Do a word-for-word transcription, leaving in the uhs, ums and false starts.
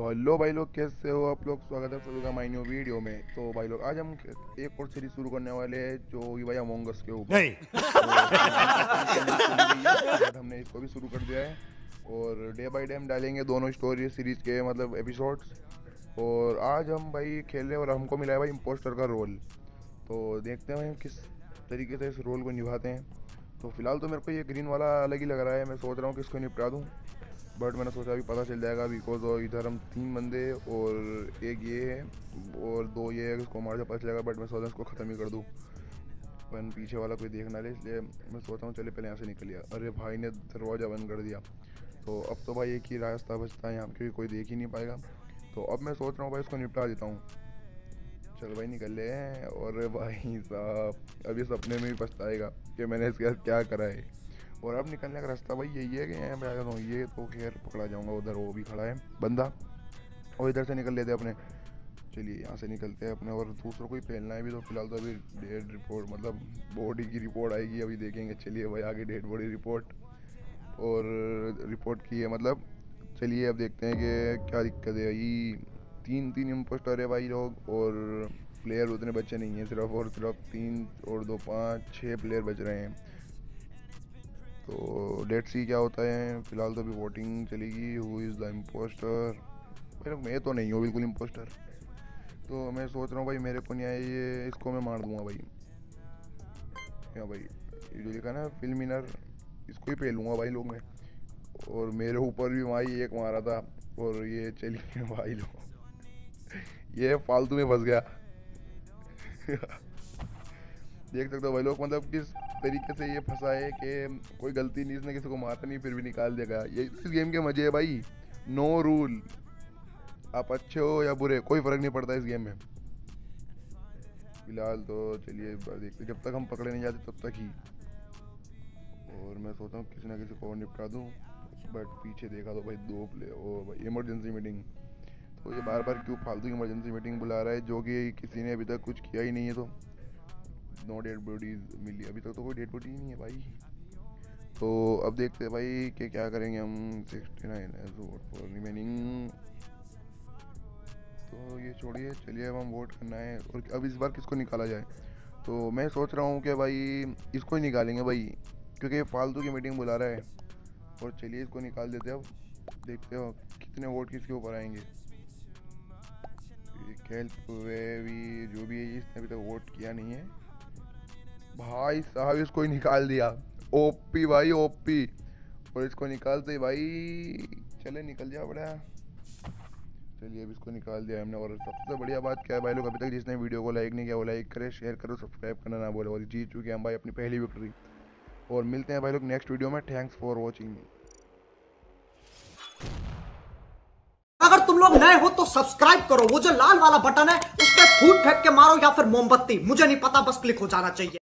तो हेलो भाई लोग, कैसे हो आप लोग। स्वागत है सभी का माई न्यू वीडियो में। तो भाई लोग आज हम एक और सीरीज शुरू करने वाले हैं जो कि भाई अमंग अस के ऊपर। बट हमने इसको भी शुरू कर दिया है और डे बाय डे हम डालेंगे दोनों स्टोरी सीरीज के मतलब एपिसोड्स। और आज हम भाई खेल रहे हैं और हमको मिला है भाई इम्पोस्टर का रोल। तो देखते हैं भाई हम किस तरीके से इस रोल को निभाते हैं। तो फिलहाल तो मेरे को ये ग्रीन वाला अलग ही लग रहा है। मैं सोच रहा हूँ कि इसको निपटा दूँ, बट मैंने सोचा अभी पता चल जाएगा बिकॉज इधर हम तीन बंदे और एक ये है और दो ये है, उसको मार से पता चलेगा। बट मैं सोचा इसको ख़त्म ही कर दूँ, पर पीछे वाला कोई देखना ले, इसलिए मैं सोचा हूँ चले पहले यहाँ से निकल लिया। अरे भाई ने दरवाज़ा बंद कर दिया। तो अब तो भाई एक ही रास्ता बचता है यहाँ, क्योंकि कोई देख ही नहीं पाएगा। तो अब मैं सोच रहा हूँ भाई इसको निपटा देता हूँ। चल भाई निकल ले हैं। और भाई साहब अभी सपने में भी पछताएगा कि मैंने इसके साथ क्या करा है। और अब निकलने का रास्ता भाई यही है कि यहाँ पे आ जाता हूँ। ये तो खैर पकड़ा जाऊँगा, उधर वो भी खड़ा है बंदा, और इधर से निकल लेते अपने। चलिए यहाँ से निकलते हैं अपने, और दूसरों को ही फैलना है भी। तो फिलहाल तो अभी डेड रिपोर्ट मतलब बॉडी की रिपोर्ट आएगी, अभी देखेंगे। चलिए भाई आगे डेड बॉडी रिपोर्ट और रिपोर्ट की है मतलब। चलिए अब देखते हैं कि क्या दिक्कत है भाई। तीन तीन इम्पोस्टर है भाई लोग, और प्लेयर उतने बच्चे नहीं हैं, सिर्फ और सिर्फ तीन और दो पाँच छः प्लेयर बच रहे हैं। तो लेट्स सी क्या होता है। फिलहाल तो अभी वोटिंग चलेगी। Who is the impostor. भाई मैं तो नहीं हूँ बिल्कुल इम्पोस्टर। तो मैं सोच रहा हूँ भाई मेरे को नहीं आया ये, इसको मैं मार दूंगा भाई। क्या भाई ये जो लिखा ना फिल्मिनर, इसको ही पेलूँगा भाई लोग मैं। और मेरे ऊपर भी भाई एक मारा था। और ये चलिए भाई लोग ये फालतू में फंस गया। देख सकते हो भाई लोग मतलब किस तरीके से ये फंसा है कि कोई गलती नहीं, इसने किसी को मारा नहीं फिर भी निकाल देगा। ये इस गेम के मजे है भाई। नो रूल, आप अच्छे हो या बुरे कोई फर्क नहीं पड़ता इस गेम में। फिलहाल तो चलिए देखते, जब तक हम पकड़े नहीं जाते तब तक ही। और मैं सोचता हूँ किसी ना किसी को और निपटा दूँ, बट पीछे देखा तो भाई दो प्ले ओ भाई इमरजेंसी मीटिंग। तो ये बार बार क्यों फालतू इमरजेंसी मीटिंग बुला रहा है, जो कि किसी ने अभी तक कुछ किया ही नहीं है। तो नो डेड बॉडीज मिली, अभी तक तो कोई डेड बॉडी ही नहीं है भाई। तो अब देखते हैं भाई कि क्या करेंगे हम। Sixty nine age vote for remaining. तो ये छोड़िए, चलिए अब हम वोट करना है। और अब इस बार किसको निकाला जाए। तो मैं सोच रहा हूँ कि भाई इसको ही निकालेंगे भाई, क्योंकि फालतू की मीटिंग बुला रहा है। और चलिए इसको निकाल देते हैं। अब देखते हो कितने वोट किसके ऊपर आएंगे। हेल्प भी जो भी है, इसने अभी तक वोट किया नहीं है भाई साहब। इसको ही निकाल दिया। ओपी भाई ओपी। और इसको निकालते ही भाई चले निकल जा बड़ा। चलिए अब इसको निकाल दिया हमने। और सबसे बढ़िया बात क्या है भाई लोग, अभी तक जिसने वीडियो को लाइक नहीं किया वो लाइक करे, शेयर करो, सब्सक्राइब करना ना बोले। और जीत चुके हम भाई अपनी पहली विक्ट्री। और मिलते हैं भाई लोग नेक्स्ट वीडियो में। Thanks for watching. अगर तुम लोग नए हो तो सब्सक्राइब करो, वो जो लाल वाला बटन है उस पर फूट फेंक के मारो या फिर मोमबत्ती, मुझे नहीं पता, बस क्लिक हो जाना चाहिए।